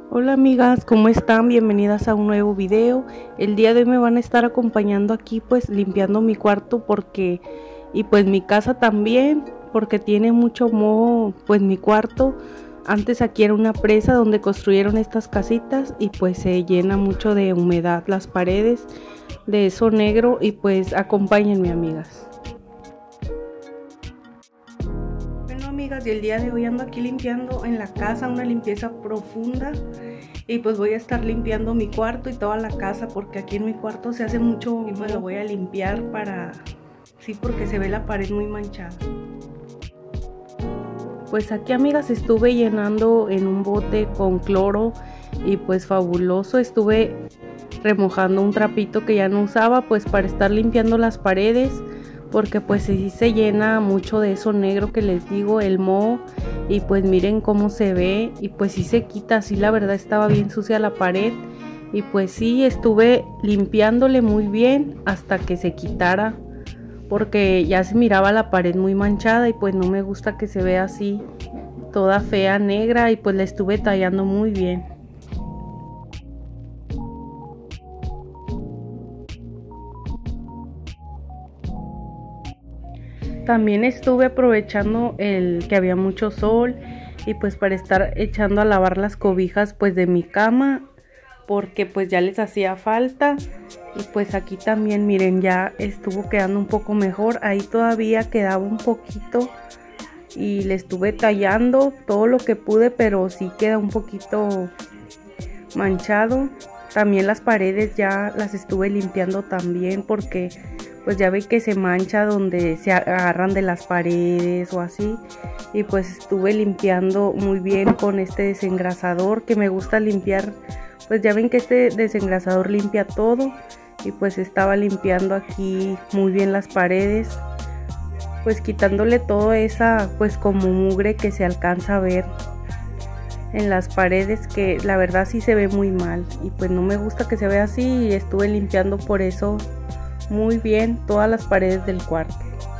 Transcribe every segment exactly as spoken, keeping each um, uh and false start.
Hola amigas, ¿cómo están? Bienvenidas a un nuevo video. El día de hoy me van a estar acompañando aquí pues limpiando mi cuarto porque y pues mi casa también porque tiene mucho moho pues mi cuarto. Antes aquí era una presa donde construyeron estas casitas y pues se llena mucho de humedad las paredes de eso negro y pues acompáñenme amigas. Amigas, y el día de hoy ando aquí limpiando en la casa, una limpieza profunda, y pues voy a estar limpiando mi cuarto y toda la casa porque aquí en mi cuarto se hace mucho y pues lo voy a limpiar para, sí, porque se ve la pared muy manchada. Pues aquí amigas estuve llenando en un bote con cloro y pues fabuloso, estuve remojando un trapito que ya no usaba pues para estar limpiando las paredes, porque pues sí se llena mucho de eso negro que les digo, el moho, y pues miren cómo se ve y pues sí se quita, así la verdad estaba bien sucia la pared y pues sí estuve limpiándole muy bien hasta que se quitara, porque ya se miraba la pared muy manchada y pues no me gusta que se vea así toda fea negra, y pues la estuve tallando muy bien. También estuve aprovechando el que había mucho sol y pues para estar echando a lavar las cobijas pues de mi cama, porque pues ya les hacía falta. Y pues aquí también miren, ya estuvo quedando un poco mejor, ahí todavía quedaba un poquito y le estuve tallando todo lo que pude, pero sí queda un poquito manchado. También las paredes ya las estuve limpiando también porque pues ya ve que se mancha donde se agarran de las paredes o así, y pues estuve limpiando muy bien con este desengrasador que me gusta limpiar, pues ya ven que este desengrasador limpia todo, y pues estaba limpiando aquí muy bien las paredes, pues quitándole toda esa pues como mugre que se alcanza a ver en las paredes, que la verdad sí se ve muy mal y pues no me gusta que se vea así, y estuve limpiando por eso muy bien todas las paredes del cuarto.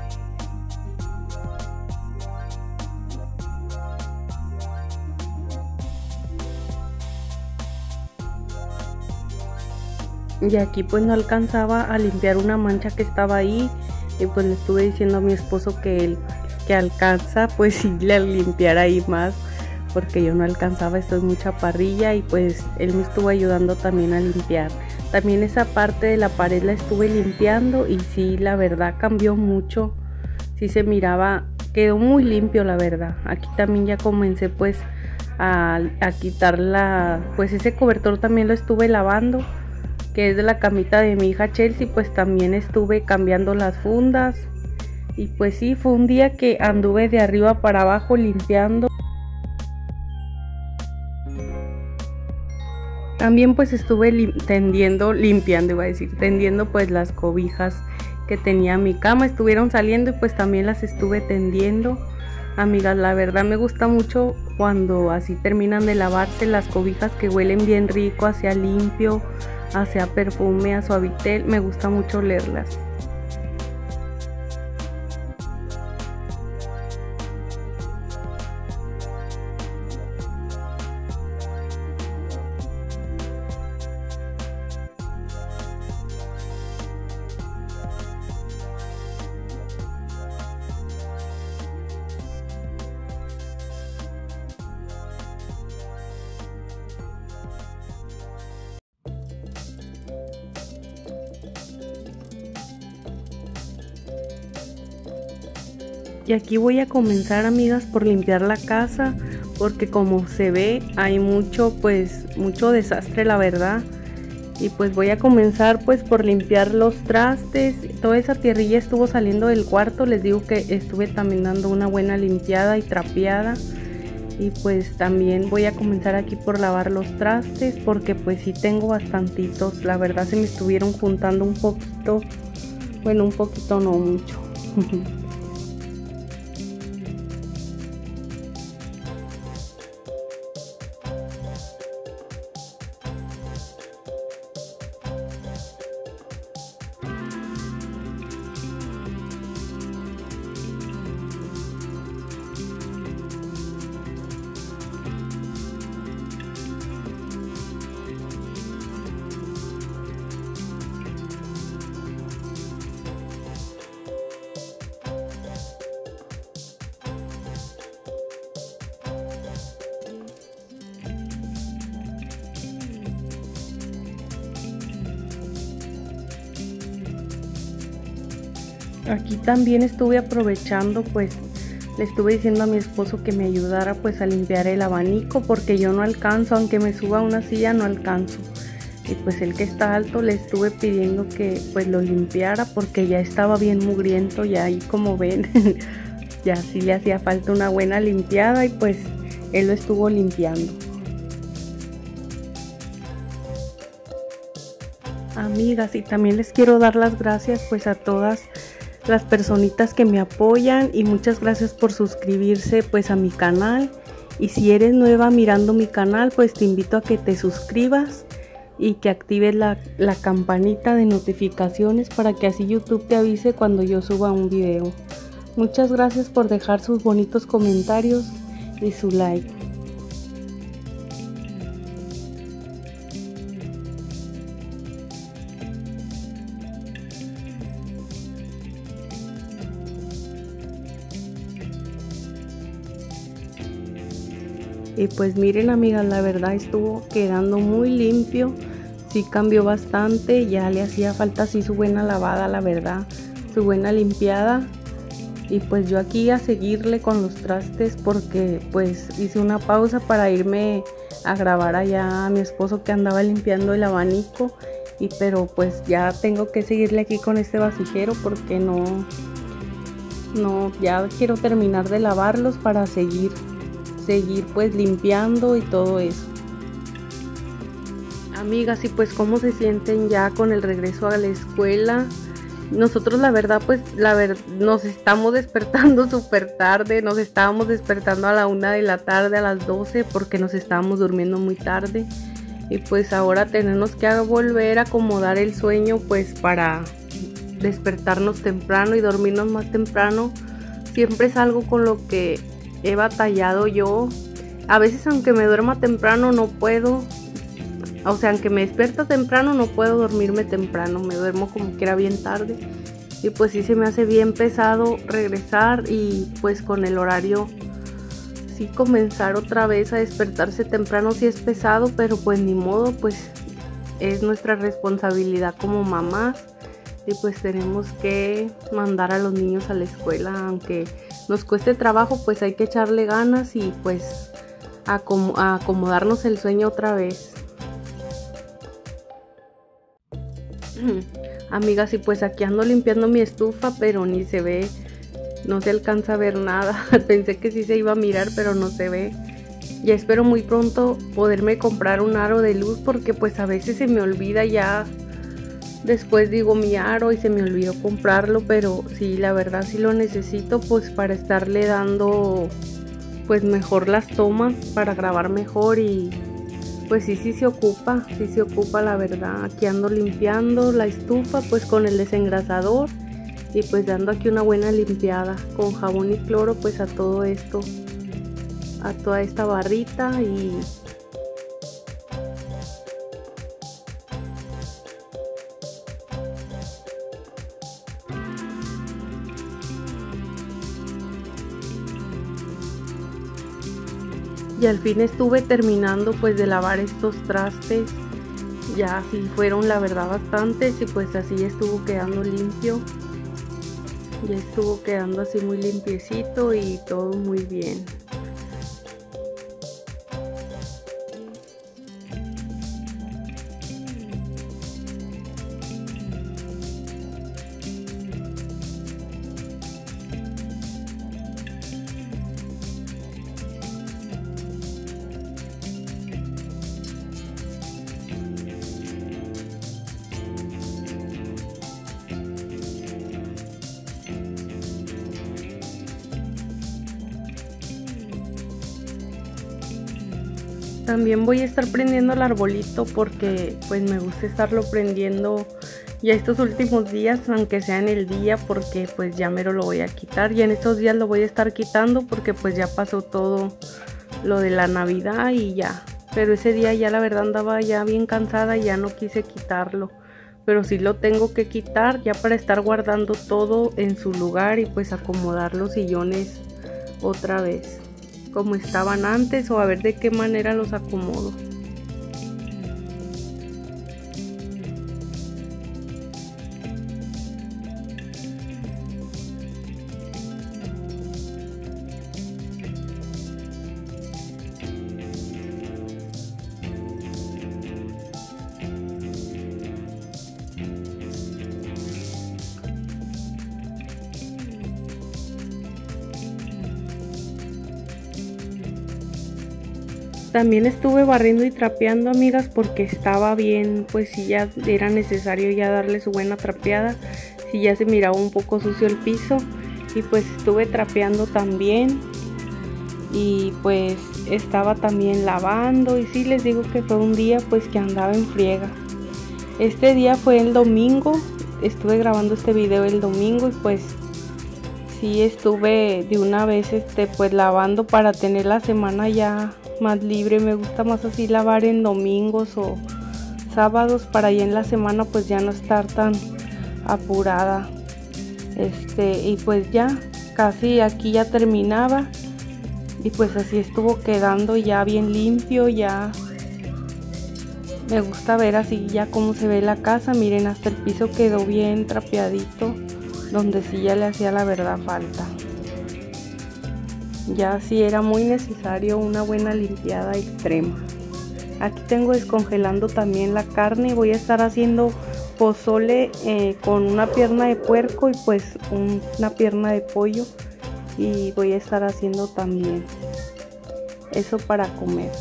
Y aquí pues no alcanzaba a limpiar una mancha que estaba ahí, y pues le estuve diciendo a mi esposo que él que alcanza pues sí le limpiara ahí más, porque yo no alcanzaba, esto es mucha parrilla, y pues él me estuvo ayudando también a limpiar. También esa parte de la pared la estuve limpiando y sí, la verdad cambió mucho, sí se miraba, quedó muy limpio la verdad. Aquí también ya comencé pues a, a quitar la, pues ese cobertor también lo estuve lavando, que es de la camita de mi hija Chelsea, pues también estuve cambiando las fundas, y pues sí, fue un día que anduve de arriba para abajo limpiando. También pues estuve lim tendiendo, limpiando iba a decir, tendiendo pues las cobijas que tenía mi cama, estuvieron saliendo y pues también las estuve tendiendo. Amigas, la verdad me gusta mucho cuando así terminan de lavarse las cobijas, que huelen bien rico, hacia limpio, hacia perfume, a suavitel, me gusta mucho olerlas. Y aquí voy a comenzar amigas por limpiar la casa, porque como se ve hay mucho pues mucho desastre la verdad, y pues voy a comenzar pues por limpiar los trastes. Toda esa tierrilla estuvo saliendo del cuarto, les digo que estuve también dando una buena limpiada y trapeada, y pues también voy a comenzar aquí por lavar los trastes porque pues sí tengo bastantitos, la verdad se me estuvieron juntando un poquito, bueno un poquito no mucho. Aquí también estuve aprovechando, pues le estuve diciendo a mi esposo que me ayudara pues a limpiar el abanico, porque yo no alcanzo, aunque me suba a una silla no alcanzo. Y pues el que está alto le estuve pidiendo que pues lo limpiara, porque ya estaba bien mugriento, y ahí como ven ya sí le hacía falta una buena limpiada, y pues él lo estuvo limpiando. Amigas, y también les quiero dar las gracias pues a todas las personitas que me apoyan, y muchas gracias por suscribirse pues a mi canal. Y si eres nueva mirando mi canal, pues te invito a que te suscribas y que actives la, la campanita de notificaciones para que así YouTube te avise cuando yo suba un video. Muchas gracias por dejar sus bonitos comentarios y su like. Y pues miren, amigas, la verdad estuvo quedando muy limpio. Sí cambió bastante, ya le hacía falta así su buena lavada, la verdad, su buena limpiada. Y pues yo aquí a seguirle con los trastes, porque pues hice una pausa para irme a grabar allá a mi esposo que andaba limpiando el abanico. Y pero pues ya tengo que seguirle aquí con este vasijero, porque no, no, ya quiero terminar de lavarlos para seguir seguir pues limpiando y todo eso. Amigas, y pues cómo se sienten ya con el regreso a la escuela. Nosotros la verdad pues la ver nos estamos despertando súper tarde, nos estábamos despertando a la una de la tarde, a las doce, porque nos estábamos durmiendo muy tarde. Y pues ahora tenemos que volver a acomodar el sueño pues para despertarnos temprano y dormirnos más temprano. Siempre es algo con lo que he batallado yo. A veces aunque me duerma temprano no puedo, o sea, aunque me despierto temprano no puedo dormirme temprano, me duermo como que era bien tarde. Y pues sí se me hace bien pesado regresar, y pues con el horario sí comenzar otra vez a despertarse temprano sí es pesado, pero pues ni modo, pues es nuestra responsabilidad como mamás. Y pues tenemos que mandar a los niños a la escuela, aunque nos cueste trabajo, pues hay que echarle ganas y pues acom a acomodarnos el sueño otra vez. Amigas, y pues aquí ando limpiando mi estufa, pero ni se ve, no se alcanza a ver nada. Pensé que sí se iba a mirar, pero no se ve. Ya espero muy pronto poderme comprar un aro de luz, porque pues a veces se me olvida ya. Después digo mi aro y se me olvidó comprarlo, pero sí, la verdad sí lo necesito pues para estarle dando pues mejor las tomas, para grabar mejor. Y pues sí, sí se ocupa, sí se ocupa la verdad. Aquí ando limpiando la estufa pues con el desengrasador, y pues dando aquí una buena limpiada con jabón y cloro pues a todo esto, a toda esta barrita. Y Y al fin estuve terminando pues de lavar estos trastes. Ya sí fueron la verdad bastantes, y pues así estuvo quedando limpio. Ya estuvo quedando así muy limpiecito y todo muy bien. También voy a estar prendiendo el arbolito, porque pues me gusta estarlo prendiendo ya estos últimos días, aunque sea en el día, porque pues ya mero lo voy a quitar. Ya en estos días lo voy a estar quitando, porque pues ya pasó todo lo de la Navidad y ya. Pero ese día ya la verdad andaba ya bien cansada y ya no quise quitarlo. Pero sí lo tengo que quitar ya para estar guardando todo en su lugar y pues acomodar los sillones otra vez como estaban antes, o a ver de qué manera los acomodo. También estuve barriendo y trapeando, amigas, porque estaba bien, pues si ya era necesario ya darle su buena trapeada, si ya se miraba un poco sucio el piso. Y pues estuve trapeando también y pues estaba también lavando, y sí les digo que fue un día pues que andaba en friega. Este día fue el domingo, estuve grabando este video el domingo y pues sí estuve de una vez este pues lavando para tener la semana ya más libre. Me gusta más así lavar en domingos o sábados para ya en la semana pues ya no estar tan apurada. Este y pues ya casi aquí ya terminaba y pues así estuvo quedando ya bien limpio. Ya me gusta ver así ya cómo se ve la casa. Miren, hasta el piso quedó bien trapeadito, donde sí ya le hacía la verdad falta. Ya sí era muy necesario una buena limpiada extrema. Aquí tengo descongelando también la carne. Voy a estar haciendo pozole eh, con una pierna de puerco y pues un, una pierna de pollo, y voy a estar haciendo también eso para comer.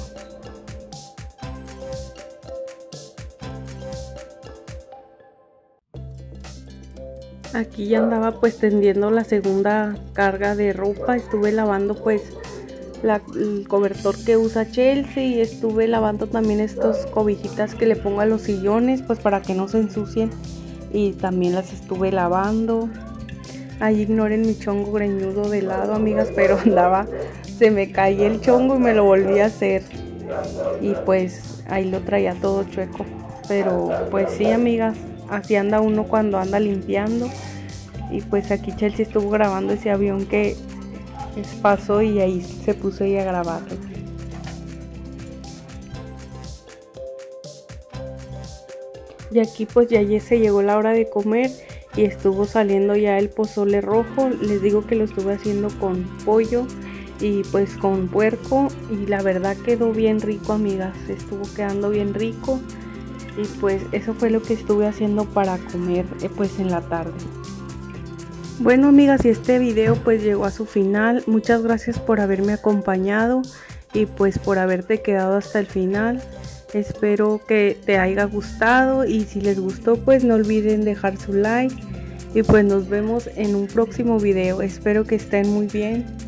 Aquí ya andaba pues tendiendo la segunda carga de ropa. Estuve lavando pues la, el cobertor que usa Chelsea, y estuve lavando también estas cobijitas que le pongo a los sillones pues para que no se ensucien, y también las estuve lavando. Ahí ignoren mi chongo greñudo de lado, amigas, pero andaba, se me caía el chongo y me lo volví a hacer, y pues ahí lo traía todo chueco. Pero pues sí, amigas, así anda uno cuando anda limpiando. Y pues aquí Chelsea estuvo grabando ese avión que pasó, y ahí se puso ella a grabarlo. Y aquí pues ya se llegó la hora de comer y estuvo saliendo ya el pozole rojo. Les digo que lo estuve haciendo con pollo y pues con puerco, y la verdad quedó bien rico, amigas, estuvo quedando bien rico. Y pues eso fue lo que estuve haciendo para comer eh, pues en la tarde. Bueno, amigas, y este video pues llegó a su final. Muchas gracias por haberme acompañado y pues por haberte quedado hasta el final. Espero que te haya gustado, y si les gustó pues no olviden dejar su like, y pues nos vemos en un próximo video. Espero que estén muy bien.